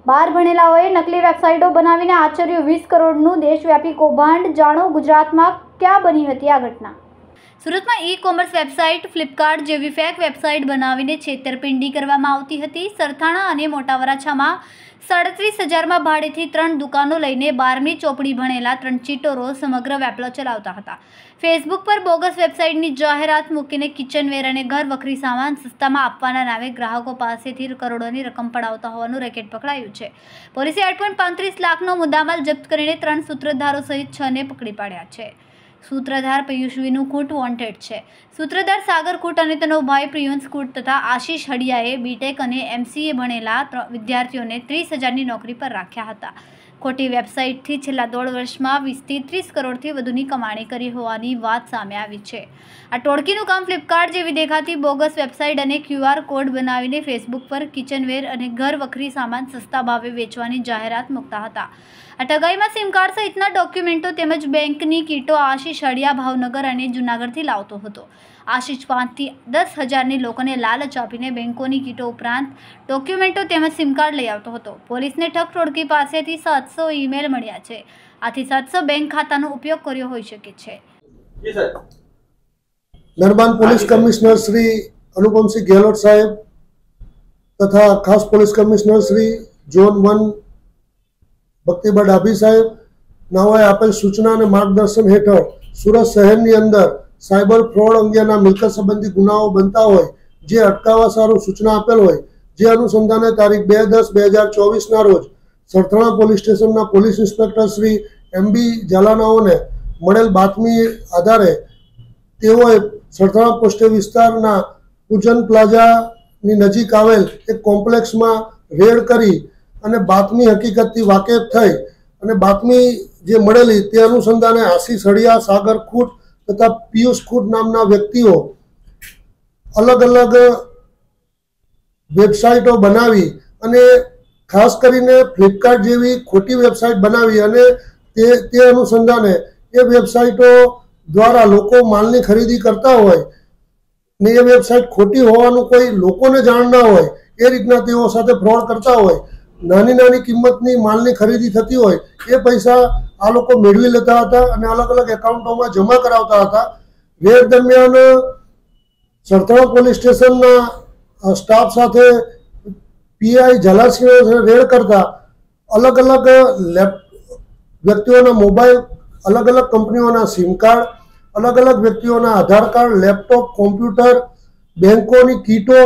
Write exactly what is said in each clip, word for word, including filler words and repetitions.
બાર ભણેલાઓએ નકલી વેબસાઇટો બનાવીને આચર્યું વીસ કરોડનું દેશવ્યાપી કૌભાંડ। જાણો ગુજરાતમાં ક્યાં બની હતી આ ઘટના। સુરતમાં ઈ કોમર્સ વેબસાઇટ ફ્લિપકાર્ટ જેવી ફેક વેબસાઇટ બનાવીને છેતરપિંડી કરવામાં આવતી હતી। સરથાણા અને મોટા વરાછામાં સાડત્રીસ હજારમાં ભાડેથી ત્રણ દુકાનો લઈને બારમી ચોપડી ભણેલા ત્રણ ચીટોરો સમગ્ર વેપલો ચલાવતા હતા। ફેસબુક પર બોગસ વેબસાઇટની જાહેરાત મૂકીને કિચનવેર અને ઘર વખરી સામાન સસ્તામાં આપવાના નામે ગ્રાહકો પાસેથી કરોડોની રકમ પડાવતા હોવાનું રેકેટ પકડાયું છે। પોલીસે આઠ પોઈન્ટ પાંત્રીસ લાખનો મુદ્દામાલ જપ્ત કરીને ત્રણ સૂત્રધારો સહિત છ ને પકડી પાડ્યા છે। સૂત્રધાર પિયુષ વિનુ ખૂટ વોન્ટેડ છે। સૂત્રધાર સાગર ખૂટ અને તેનો ભાઈ પ્રિયંશ ખૂટ તથા આશીષ હડિયાએ બીટેક અને એમસીએ ભણેલા વિદ્યાર્થીઓને ત્રીસ હજારની નોકરી પર રાખ્યા હતા। ખોટી વેબસાઇટથી છેલ્લા દોઢ વર્ષમાં વીસથી ત્રીસ કરોડથી વધુની કમાણી કરી હોવાની વાત સામે આવી છે। આ ટોળકીનું કામ ફ્લિપકાર્ટ જેવી દેખાતી બોગસ વેબસાઇટ અને ક્યુઆર કોડ બનાવીને ફેસબુક પર કિચનવેર અને ઘર વખરી સામાન સસ્તા ભાવે વેચવાની જાહેરાત મૂકતા હતા। આ ઠગાઈમાં સિમ કાર્ડ સહિતના ડોક્યુમેન્ટો તેમજ બેંકની કીટો આશીષ હડિયા ભાવનગર અને જૂનાગઢથી લાવતો હતો। આશીષ પાંચથી દસ હજારની લોકોને લાલચ આપીને બેંકોની કીટો ઉપરાંત ડોક્યુમેન્ટો તેમજ સિમ કાર્ડ લઈ આવતો હતો। પોલીસને ઠગ ટોળકી પાસેથી સાતસો ઈમેલ મળ્યા છે। આથી સાતસો બેંક ખાતાનો ઉપયોગ કર્યો હોઈ શકે છે। મહેરબાન પોલીસ કમિશનર શ્રી અનુપમસિંહ ગેહલોત સાહેબ તથા ખાસ police commissioner Shri zone one Bhaktiba Dabhi સાહેબ નાઓએ આપેલ સૂચના અને માર્ગદર્શન હેઠળ સુરત શહેરની અંદર સાયબર ફ્રોડ અંગેના મિલકત સંબંધી ગુનાઓ બનતા હોય જે અટકાવવા સારું સૂચના આપેલ હોય જે અનુસંધાને તારીખ બે દસ બે હજાર ચોવીસના રોજ સરથાણા પોલીસ સ્ટેશનના police inspector Shri M B ઝાલાનાઓને મળેલ બાતમી આધારે તેઓએ સરથાણા પોસ્ટે વિસ્તારના પૂજન પ્લાઝાની નજીક આવેલ એક કોમ્પ્લેક્સમાં રેડ કરી અને બાતમી હકીકતથી વાકેફ થઈ અને બાતમી જે મળેલી તે અનુસંધાને આશીષ હડિયા સાગર ખૂટ તથા પિયુષ ખૂટ નામના વ્યક્તિઓ અલગ અલગ વેબસાઇટો બનાવી અને ખાસ કરીને ફ્લિપકાર્ટ જેવી ખોટી વેબસાઇટ બનાવી અને તે તે અનુસંધાને એ વેબસાઇટો દ્વારા લોકો માલની ખરીદી કરતા હોય ને એ વેબસાઇટ ખોટી હોવાનું કોઈ લોકોને જાણ ના હોય એ રીતના તેઓ સાથે ફ્રોડ કરતા હોય। નાની નાની કિંમતની માલની ખરીદી થતી હોય એ પૈસા આ લોકો મેળવી લેતા હતા અને અલગ અલગ એકાઉન્ટોમાં જમા કરાવતા હતા। રેડ દરમિયાન સરથાણા પોલીસ સ્ટેશનના સ્ટાફ સાથે પીઆઈ ઝાલાસિંહ રેડ કરતા અલગ અલગ લેપ વ્યક્તિઓના મોબાઈલ, અલગ અલગ કંપનીઓના સિમ કાર્ડ, અલગ અલગ વ્યક્તિઓના આધાર કાર્ડ, લેપટોપ, કોમ્પ્યુટર, બેંકોની કીટો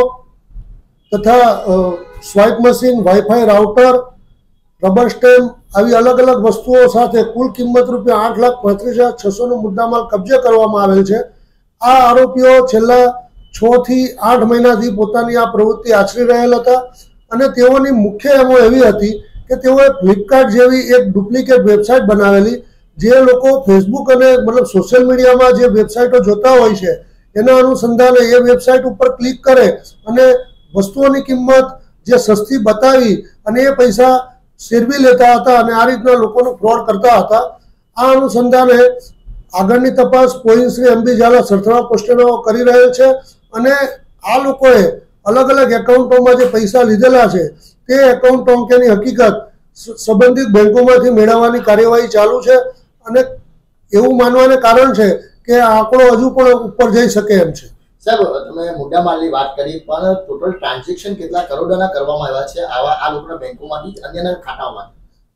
તથા swipe machine, WiFi router, rubber stamp આવી અલગ અલગ વસ્તુઓ સાથે કુલ કિંમત રૂપિયા આઠ લાખ પાંત્રીસ હજાર છસોનો મુદ્દામાલ કબજે કરવામાં આવેલ છે। આ આરોપીઓ છેલ્લા છ થી આઠ મહિનાથી પોતાની આ પ્રવૃત્તિ આચરી રહેલ હતા અને તેઓની મુખ્ય એમો એવી હતી કે તેઓએ ફ્લિપકાર્ટ જેવી એક ડુપ્લિકેટ વેબસાઇટ બનાવેલી જે લોકો ફેસબુક અને મતલબ સોશિયલ મીડિયામાં જે વેબસાઇટો જોતા હોય છે એના અનુસંધાને એ વેબસાઇટ ઉપર ક્લિક કરે અને વસ્તુઓની કિંમત જે સસ્તી બતાવી અને એ પૈસા શેરવી લેતા હતા અને આ રીતના લોકોનો ફ્રોડ કરતા હતા। આ અનુસંધાને આગળની તપાસ police Shri M B Zala Sarthana પોસ્ટેનો કરી રહેલ છે અને આ લોકોએ અલગ અલગ એકાઉન્ટોમાં જે પૈસા લીધેલા છે તે એકાઉન્ટો અંકેની હકીકત સંબંધિત બેંકોમાંથી મેળવવાની કાર્યવાહી ચાલુ છે અને એવું માનવાને કારણ છે કે આ આંકડો હજુ પણ ઉપર જઈ શકે એમ છે। સાહેબ, તમે મુદ્દામાલની વાત કરી પણ ટોટલ ટ્રાન્ઝેક્શન કેટલા કરોડોના કરવામાં આવ્યા છે આવા આ લોકોના બેંકોમાંથી અન્યના ખાતાઓમાં?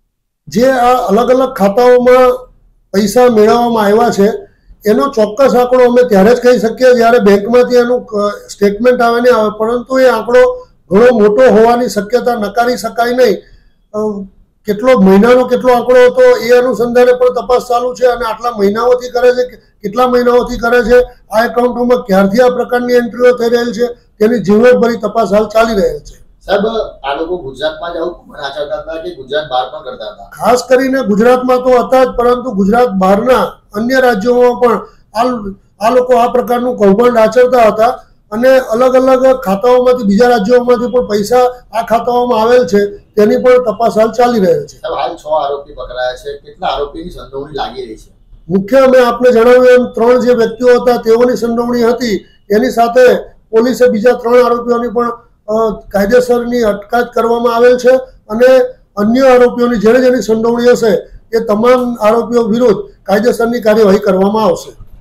જે આ અલગ અલગ ખાતાઓમાં પૈસા મેળવવામાં આવ્યા છે એનો ચોક્કસ આંકડો અમે ત્યારે જ કહી શકીએ જ્યારે બેંકમાંથી એનું સ્ટેટમેન્ટ આવે નહીં આવે, પરંતુ એ આંકડો ઘણો મોટો હોવાની શક્યતા નકારી શકાય નહીં। કેટલો મહિનાનો કેટલો આંકડો હતો એ અનુસંધાને પણ તપાસ ચાલુ છે અને આટલા મહિનાઓથી કરે છે, કેટલા મહિનાઓથી કરે છે, આ એકાઉન્ટોમાં ક્યારથી આ પ્રકારની એન્ટ્રીઓ થઈ રહેલ છે તેની ઝીણવટભરી તપાસ હાલ ચાલી રહેલ છે। સાહેબ, આ લોકો ગુજરાતમાં જ આવું આચરતા હતા કે ગુજરાત બહાર પણ કરતા હતા? ખાસ કરીને ગુજરાતમાં તો હતા જ, પરંતુ ગુજરાત બહારના અન્ય રાજ્યોમાં પણ આ લોકો આ પ્રકારનું કૌભાંડ આચરતા હતા અને અલગ અલગ ખાતાઓમાંથી બીજા રાજ્યોમાંથી પણ પૈસા આ ખાતાઓમાં આવેલ છે તેની પણ તપાસ હાલ ચાલી રહેલ છે। હાલ છ આરોપી પકડાયા છે, કેટલા આરોપીની સંડોવણી લાગી રહી છે? મુખ્ય મેં આપને જણાવ્યું એમ ત્રણ જે વ્યક્તિઓ હતા તેઓની સંડોવણી હતી, એની સાથે પોલીસે બીજા ત્રણ આરોપીઓની પણ કાયદેસરની અટકાયત કરવામાં આવેલ છે અને અન્ય આરોપીઓની જેને જેની સંડોવણી હશે એ તમામ આરોપીઓ વિરુદ્ધ કાયદેસરની કાર્યવાહી કરવામાં આવશે.